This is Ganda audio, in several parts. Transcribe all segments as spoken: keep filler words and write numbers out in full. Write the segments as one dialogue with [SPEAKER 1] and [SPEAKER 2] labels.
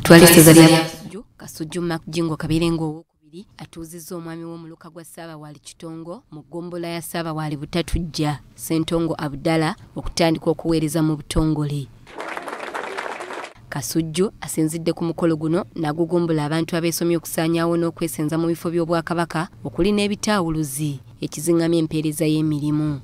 [SPEAKER 1] Katwale essaza lya Busujju Kasujju Makujingo kabirengo owokubiri atuuzizza omwami w'omuluka gwa Ssaabawaali Kitongo mu ggombola ya Ssaabawaali Butatujja Ssentongo Abdallah okutandika okuweereza mu butongole. Kasujju asinzidde ku mukolo guno n'agugombola abantu abeesomye okusaanyaawo n'okwesenza mu bifo by'Obwakabaka okuli n'ebitaawuluzi ekizingamya empeereza y'emirimu.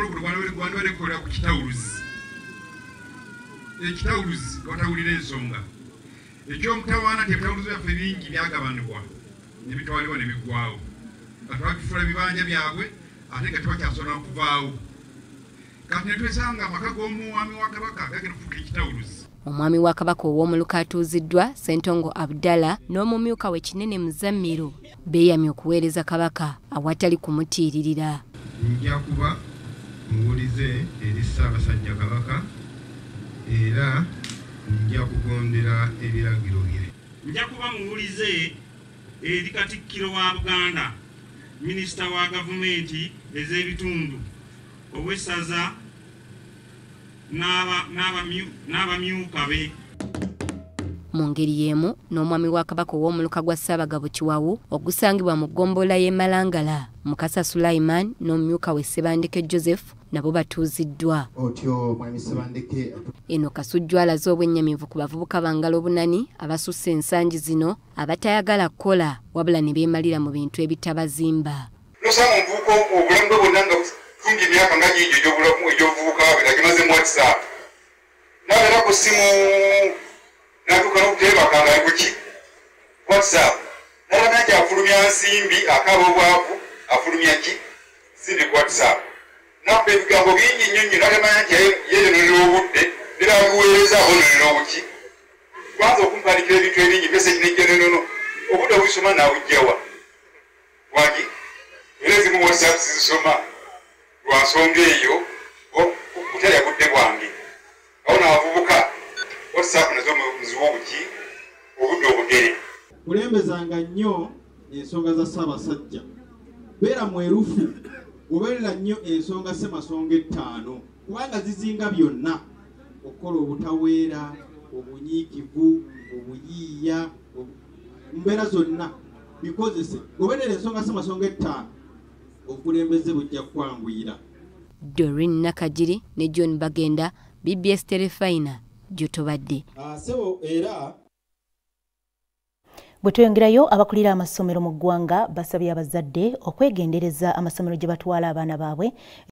[SPEAKER 2] Ekitawuluzi watawulira ensonga ekyomutawaana tebitawuluzi byaffe bingi byagabanibwa ne bitwalibwa ne biggwaawo nga twakifuula ebibanja byabwe ate nga twakyasona okuvaawo kati ne twesanga amaka g'omwami wa Kabaka gagenda okufuuka ekitawuluzi.
[SPEAKER 1] Omwami wa Kabaka ow'omuluka atuuziddwa Ssentongo Abdallah n'omumyuka we Kinene Muzammiro beeyamye okuweereza Kabaka awatali kumutiiririra.
[SPEAKER 2] Nja kuba muwulize eri Ssaabasajja Kabaka era nja kugondera ebiragiro bye.
[SPEAKER 3] Nja kuba muwulize eri Katikkiro wa Buganda, Minisita wa Gavumenti ez'ebitundu, ow'essaza n'abamyuka be.
[SPEAKER 1] Mu ngeri y'emu n'omwami wa Kabaka ow'omuluka gwa Ssaabagabo Kiwawu ogusangibwa mu ggombola y'e Malangala, Mukasa Sulaiman n'omumyuka we Sebandeke Joseph nabo batuuziddwa. Eno Kasujju alaze obwennyamivu ku bavubuka bangalo bunani abasusse ensangi zino abatayagala kukola wabula ne beemalira mu bintu ebitabazimba.
[SPEAKER 2] Nosanga omuvubuka obulamu bwe bwonna nga bufunga emyaka nga giigyo egy'obulamu egy'obuvubuka bwe nga gimaze mu WhatsApp n'abeera ku ssimu n'atuuka n'okuteebaka nga ali kuki WhatsApp n'alamya nti afulumya nsimbi akaaba obwavu afulumya ki nsimbi ku WhatsApp n'akuba ebigambo bingi nnyo nnyo n'alamanya nti yeeyononera obudde nerabiweereza abononera obuki kwanza okumpanikira ebintu ebingi meseji nejjanenono obudde obusoma naabugjawa waki era ezimu WhatsApp zizisoma lwa nsonga eyo butalya budde bwange awo n'abavubuka WhatsApp nazo muziwa obuki obudde obugere.
[SPEAKER 4] Kulembezanga nnyo ensonga za Ssaabasajja, beera mwerufu goberera nnyo ensonga ssemasonga ettaano kubanga zizinga byonna okukola obutaweera, obunyiikivu, obuyiiya, mbeera zonna bikozese. Goberera ensonga ssemasonga ettaano obukulembeze bujja kwanguyira.
[SPEAKER 1] Doreen Nakajiri ne John Bagenda, B B S Telefina, gy'otobadde.
[SPEAKER 4] Sebo era
[SPEAKER 5] bwe tweyongerayo abakulira amasomero mu ggwanga basabye abazadde okwegendereza amasomero gye batwala abaana baabwe